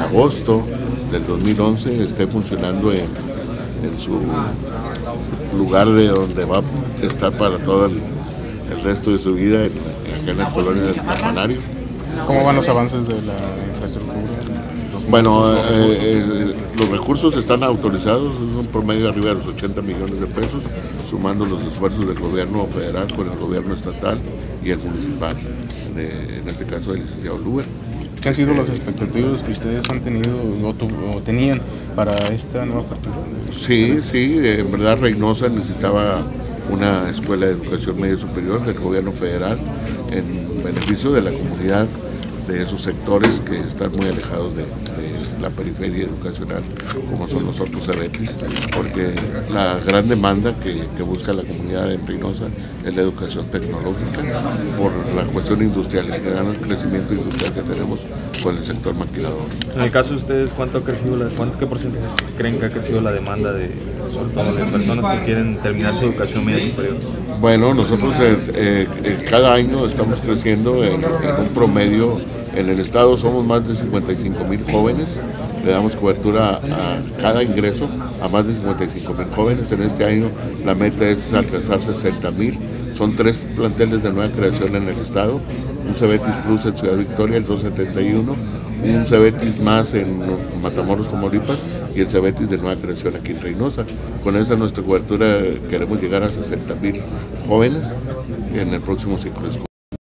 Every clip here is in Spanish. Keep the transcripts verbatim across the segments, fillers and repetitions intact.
agosto del dos mil once esté funcionando en, en su lugar de donde va a estar para todo el, el resto de su vida, en, acá en las colonias del Campanario. ¿Cómo van los avances de la infraestructura? Los Bueno, los eh, eh, los recursos están autorizados, es un promedio arriba de los ochenta millones de pesos, sumando los esfuerzos del gobierno federal con el gobierno estatal y el municipal, de, en este caso del licenciado Luber. ¿Qué han sido las expectativas que ustedes han tenido o, tu, o tenían para esta nueva apertura? Sí, sí, en verdad Reynosa necesitaba una escuela de educación media superior del gobierno federal en beneficio de la comunidad, de esos sectores que están muy alejados de, de la periferia educacional, como son los otros cebetis, porque la gran demanda que, que busca la comunidad en Reynosa es la educación tecnológica, por la cuestión industrial, el gran crecimiento industrial que tenemos con el sector maquilador. En el caso de ustedes, ¿cuánto ha crecido la, cuánto, qué porcentaje creen que ha crecido la demanda de, sobre todo de personas que quieren terminar su educación media superior? Bueno, nosotros eh, eh, eh, cada año estamos creciendo en, en un promedio. En el estado somos más de cincuenta y cinco mil jóvenes, le damos cobertura a cada ingreso a más de cincuenta y cinco mil jóvenes. En este año la meta es alcanzar sesenta mil, son tres planteles de nueva creación en el estado, un Cebetis Plus en Ciudad Victoria, el doscientos setenta y uno, un Cebetis más en Matamoros, Tamaulipas, y el Cebetis de nueva creación aquí en Reynosa. Con esa nuestra cobertura queremos llegar a sesenta mil jóvenes en el próximo ciclo escolar.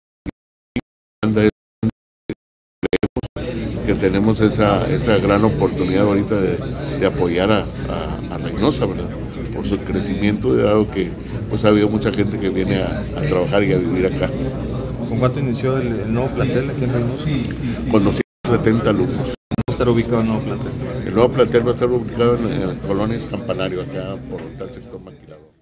Que tenemos esa, esa gran oportunidad ahorita de, de apoyar a, a, a Reynosa, ¿verdad? Por su crecimiento, dado que pues ha habido mucha gente que viene a, a trabajar y a vivir acá. ¿Con cuánto inició el, el nuevo plantel aquí en Reynosa? Con doscientos setenta alumnos. ¿Dónde va a estar ubicado el nuevo plantel? El nuevo plantel va a estar ubicado en, en Colonias Campanario, acá por el sector maquilador.